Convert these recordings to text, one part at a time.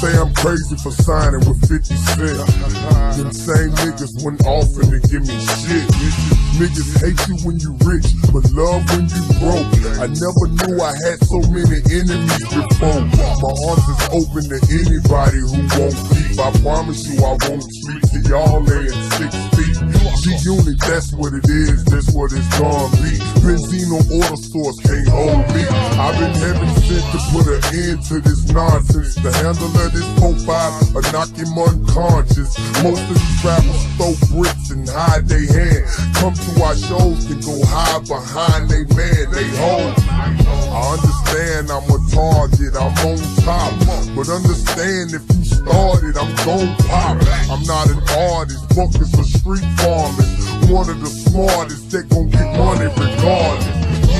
say I'm crazy for signing with 50 Cent. Them same niggas went off and they give me shit. Niggas hate you when you rich, but love when you broke. I never knew I had so many enemies before. My arms is open to anybody who won't keep. I promise you I won't sleep till y'all laying 6 feet. G-Unit, that's what it is, that's what it's gonna be. Benzino order source can't hold me. I've been heaven sent to put an end to this nonsense. The handle of this 4-5 will knock him unconscious. Most of these rappers throw bricks and hide they hand. Come to our shows and go hide behind they man, they hold. I understand I'm a target, I'm on top. But understand if you started, I'm gon' pop. I'm not an artist, buckets of street farmers. One of the smartest that gon' get money regardless.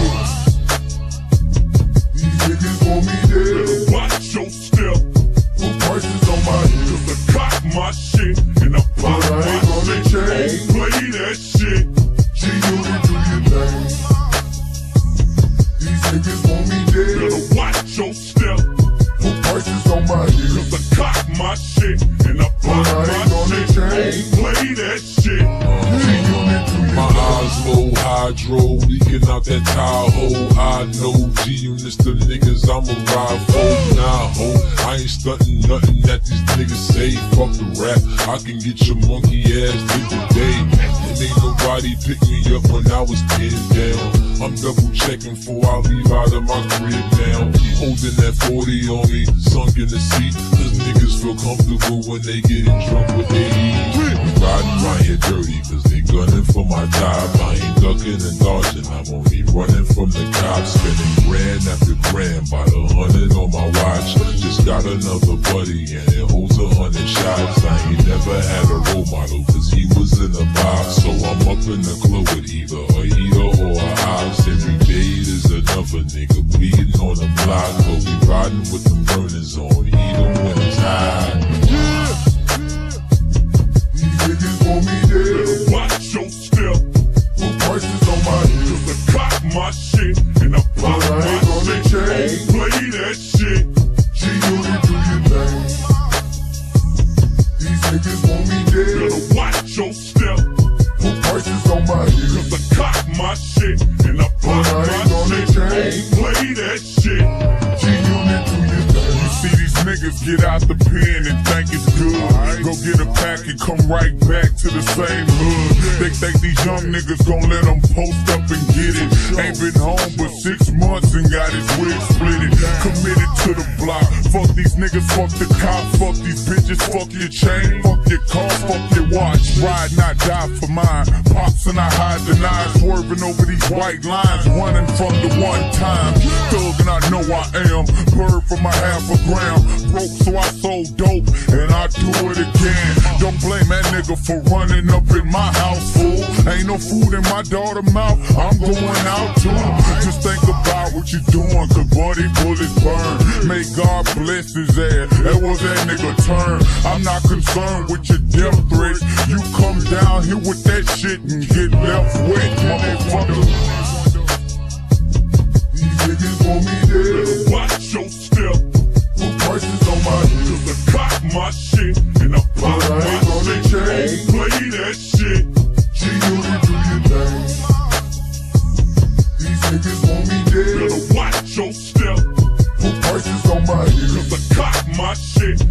These niggas want me dead. Better watch your step. Put prices on my head. Cause I cock my shit and I pop But I my ain't gonna shit. change. Don't play that shit. G-Unit, do your thing. These niggas want me dead. Better watch your step. Put prices on my head. Cause I cock my shit and I pop But I ain't my gonna shit. change. Don't play that shit. G-Unit, do My your eyes low, hydro, leaking out that Tahoe. I know G-Units, the niggas I'ma ride for. Nah, ho, I ain't stuntin' nothing that these niggas say. Fuck the rap, I can get your monkey ass did today. And ain't nobody pick me up when I was pinned down. I'm double checking before I leave out of my crib now. Holding that 40 on me, sunk in the seat. Cause niggas feel comfortable when they getting drunk with their ease. Riding around here dirty cause they gunning for my job. I ain't ducking and dodging, I'm only running from the cops. Spending grand after grand by the 100 on my watch. Just got another buddy and it holds 100 shots. I ain't never had a role model cause he was in the box. So I'm up in the club with either a heater or a house. Every day there's another nigga bleeding on the block. But we riding with them burners on, even when it's hot. These niggas want me dead. Better watch your step. Put prices on my head. Cause I cock my shit and I pop But I my ain't gonna shit. change. Don't play that shit. G-Unit, do your thing. These niggas want me dead. Better watch your step. Put prices on my head. Cause I cock my shit and I pop But I my ain't gonna shit. change. Don't play that shit. G-Unit, do your thing. You see these niggas get out the pen and think it's good. Go get a pack and come right back to the same hood. They think these young niggas gon' let them post up and get it. Ain't been home but 6 months and got his wig splitted. Committed to the block. Fuck these niggas, fuck the cop, fuck these bitches, fuck your chain, fuck your car, fuck your watch. Ride not die for mine. Pops and I hide the knives, swerving over these white lines, running from the one time. Thug and I know I am. Bird for my half a gram. Broke so I sold dope and I do it again. Don't blame that nigga for running up in my house, fool. Ain't no food in my daughter mouth, I'm going out too. Just think about what you doing, cause buddy bullets burn. May God bless his ass, that was that nigga turn. I'm not concerned with your death threats. You come down here with that shit and get left wet, motherfucker. These niggas want me dead. Watch your step. Put prices on my head. Cause I cock my shit and I pop But I my ain't gonna shit. change. Don't play that shit. G-Unit, do your thing. These niggas want me dead. Better watch your step. Put prices on my head. Cause I cock my shit